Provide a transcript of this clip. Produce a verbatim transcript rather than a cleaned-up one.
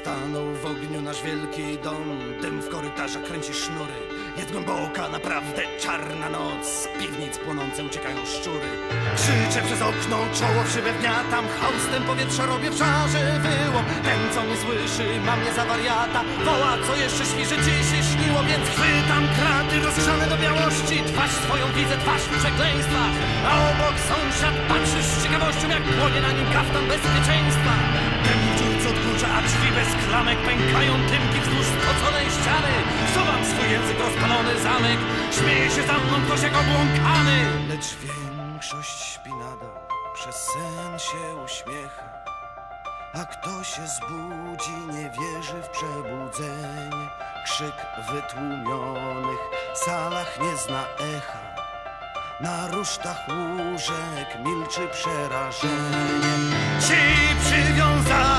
Stanął w ogniu nasz wielki dom, dym w korytarzach kręci sznury. Jest głęboka, naprawdę czarna noc, z piwnic płonące uciekają szczury. Krzyczę przez okno, czoło w szybę wgniatam, haustem powietrza robię w żarze wyłom. Ten, co mnie słyszy, ma mnie za wariata, woła, co jeszcze śpi, że ci się śniło. Więc chwytam kraty rozgrzane do białości, twarz swoją widzę, twarz w przekleństwach. A obok sąsiad patrzy z ciekawością, jak płonie na nim kaftan bezpieczeństwa. Ten w dziurce odkurcza, a drzwi bez klamek pękają tymki wzdłuż spoconej ściany. Wsuwam swój język rozpalony zamek, śmieje się za mną ktoś jak obłąkany. Lecz większość śpi nadal, przez sen się uśmiecha. A kto się zbudzi, nie wierzy w przebudzenie. Krzyk w wytłumionych salach nie zna echa. Na rusztach łóżek milczy przerażenie. Ci przywiązani